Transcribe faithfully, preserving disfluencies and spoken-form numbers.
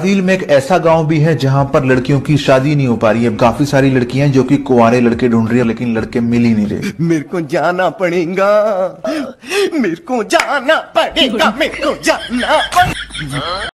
Brazil में एक ऐसा गांव भी है जहां पर लड़कियों की शादी नहीं हो पा रही है। काफी सारी लड़कियां जो कि कुंवारे लड़के ढूंढ रही है, लेकिन लड़के मिल ही नहीं रहे। मेरे को जाना पड़ेगा, मेरे को जाना पड़ेगा, मेरे को जाना पड़ेगा।